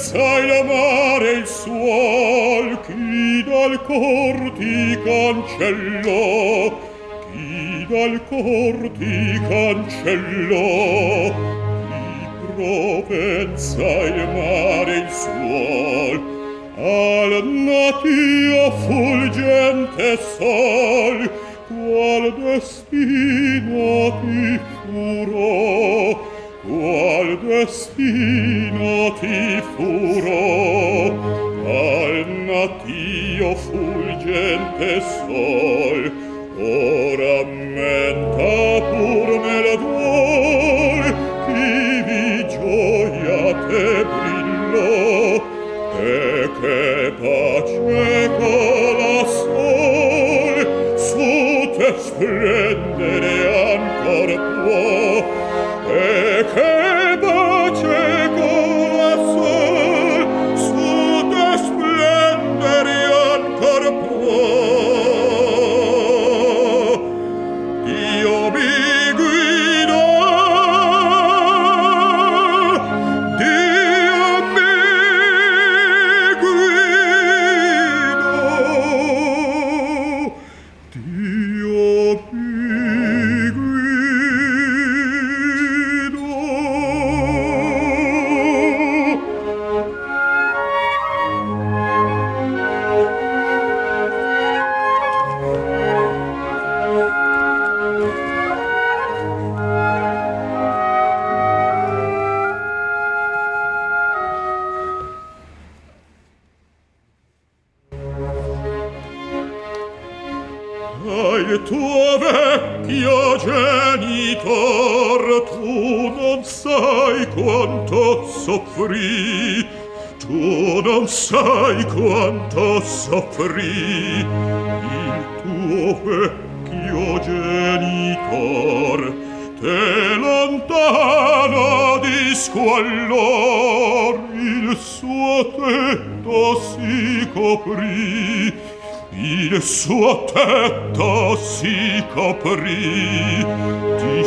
provenza e la mare il suol, chi dal cor ti cancellò, chi dal cor ti cancellò, chi provenza e il mare il suol, al natio fulgente sol, qual destino ti furò, qual destino ti furò, al natio fulgente sol, ora menta pur nel duol, chi gioia te brillò, e che pace colassol su te splendere ancor può, e che pace colassol su te splendere ancor può. Dio mi guida, Dio mi guida, Dio mi guida. Al tuo vecchio genitor tu non sai quanto soffrì, tu non sai quanto soffrì. Il tuo vecchio genitor te lontano di squallor il suo tetto si coprì, il suo tetto si coprì di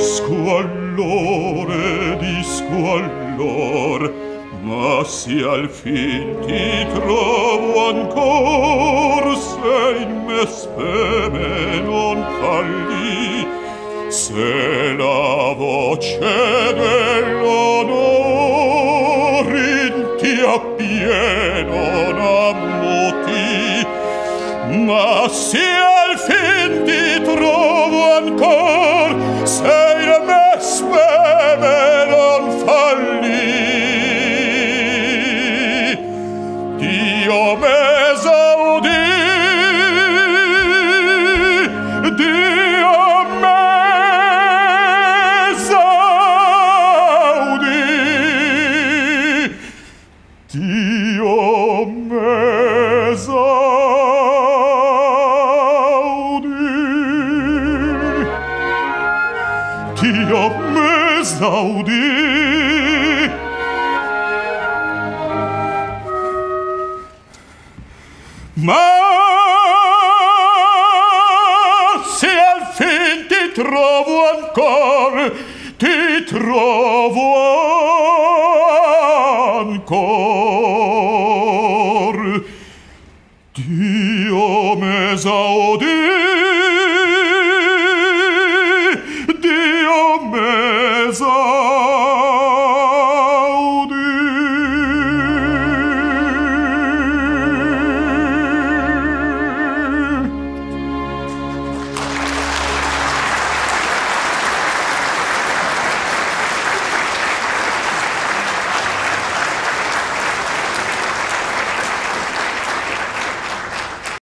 squallor, ma se al fin ti trovo ancor, se in me speme non falli, se la voce dell'onor in ti appieno n'ammuti, ma se al fin ti trovo ancor, se in me speme non falli, Dio m'esaudì, Dio m'esaudì, Dio m'esaudì, Dio m'esaudì. Ma se al fin ti trovo ancor,